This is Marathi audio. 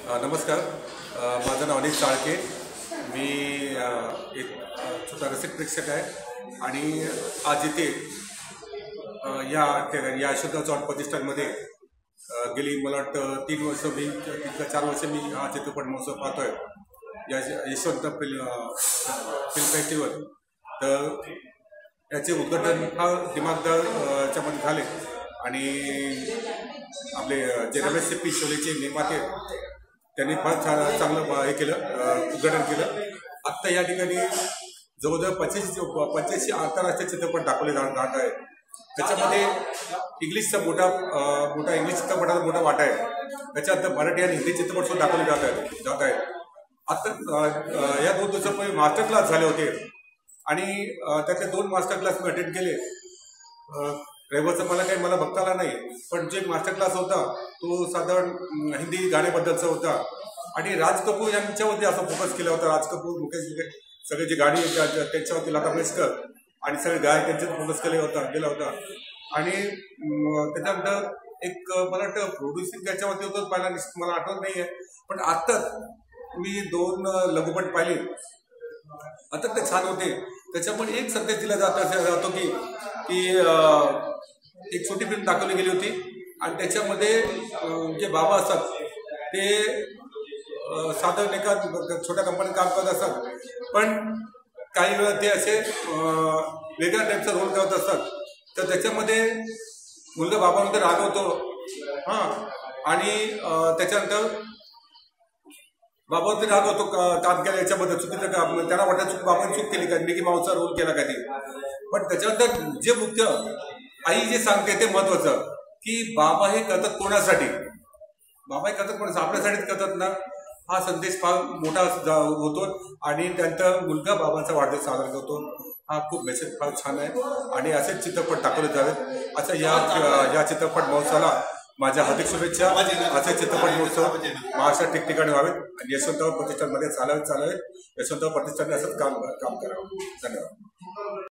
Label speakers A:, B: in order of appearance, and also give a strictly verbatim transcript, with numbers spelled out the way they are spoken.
A: नमस्कार. माझं नाव अनिल चाळके. मी एक छोटा रसिक प्रेक्षक आहे आणि आज इथे या यशवंतराव चव्हाण प्रतिष्ठानमध्ये गेली मला वाटतं तीन वर्ष मी तीन चार वर्ष मी हा चित्रपट महोत्सव पाहतोय, या यशवंत फिल्म फिल्म फेस्टिवल. तर याचे उद्घाटन हा दिमागदारच्या मध्ये झाले आणि आपले जे रमेश पी शोलेचे निर्माते त्यांनी फार छान चांगलं हे केलं, उद्घाटन केलं. आत्ता या ठिकाणी जवळजवळ पंच्याऐंशी पंच्याऐंशी आंतरराष्ट्रीय चित्रपट दाखवले जात जात आहेत. त्याच्यामध्ये इंग्लिशचा मोठा मोठा इंग्लिश चित्रपटाचा मोठा वाटा आहे. त्याच्यानंतर मराठी आणि हिंदी चित्रपट सुद्धा दाखवले जात आहेत जात आहेत आत्ता या दोन दिवसापूर्वी मास्टर क्लास झाले होते आणि त्यातले दोन मास्टर क्लास मी अटेंड केले. रविवारचं मला काही मला बघता आला नाही, पण जे मास्टर क्लास होता तो साधारण हिंदी गाण्याबद्दलचा होता आणि राज कपूर यांच्यावरती असा फोकस केला होता. राज कपूर, मुकेश सगळे जे गाणी त्यांच्यावरती लता मंगेशकर आणि सगळे गायक त्यांच्यावर फोकस केला होता केला होता आणि त्याच्यानंतर एक मला वाटतं प्रोड्युसिंग त्याच्यावरती होतं पहिला, मला आठवत नाही आहे. पण आत्ताच मी दोन लघुपट पाहिले, आता ते छान होते. त्याच्यामुळे एक संदेश दिला जात जातो की की एक छोटी फिल्म दाखवली गेली होती आणि त्याच्यामध्ये जे बाबा असतात ते साधारण एका छोट्या कंपनीत काम करत असतात, पण काही वेळा ते असे वेगळ्या टाईपचा रोल करत असतात. तर त्याच्यामध्ये मुलगा बाबामध्ये रागवतो हां आणि त्याच्यानंतर बाबावरती रागवतो काम केलं याच्याबद्दल चुकीचं काम, त्याला वाटतं चूक बाबांनी चूक केली का, मिकी माऊसचा रोल केला का ते. पण त्याच्यानंतर जे मुख्य आई जे सांगते ते महत्वाचं की बाबा हे करतात कोणासाठी, बाबा हे करतात कोणासाठी, आपल्यासाठीच करतात ना. हा संदेश फार मोठा होतो आणि त्यानंतर मुलगा बाबांचा वाढदिवस साजरा करतो. हा खूप मेसेज फार छान आहे आणि असेच चित्रपट दाखवले जावेत. असं या या चित्रपट महोत्सवाला माझ्या हार्दिक शुभेच्छा. असे चित्रपट महोत्सव महाराष्ट्रात ठिकठिकाणी व्हावेत आणि यशवंतराव प्रतिष्ठानमध्ये चालावेत चालावेत यशवंतराव प्रतिष्ठानने असंच काम काम करावं. धन्यवाद.